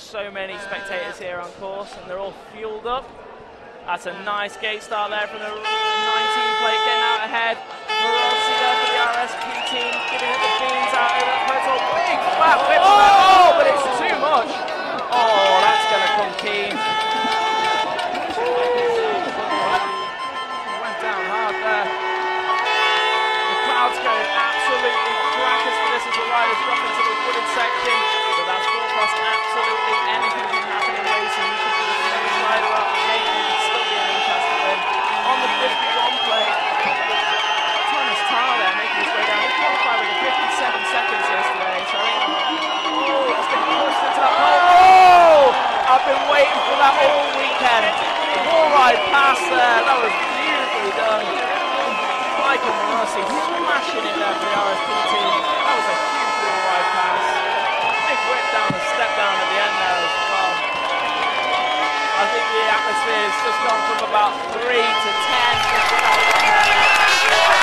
so many spectators here on course, and they're all fueled up. That's a nice gate start there from the 19 plate, getting out ahead. Marosi there for the RSP team, giving it the beans out over that Pro Tour. Big flat whip. Oh, but it's too much. Oh, that's going to come keen. Went down hard there. The crowd's going absolutely crackers for this as the riders drop into the wooded section. So that's Fourcross, absolutely anything can happen in racing. You could be the first rider out the gate and you'd still be an chance to win. On the 51 plate, Thomas Tarr there making his way down. He qualified with 57 seconds yesterday, so I think, oh, it's been pushed into that pole. Oh! I've been waiting for that all weekend. The wall ride pass there, that was beautifully done. Michael Marosi smashing it there for the RSP team. That was a huge wall ride pass. Big whip down the step down at the end there as well. I think the atmosphere has just gone from about 3 to 10.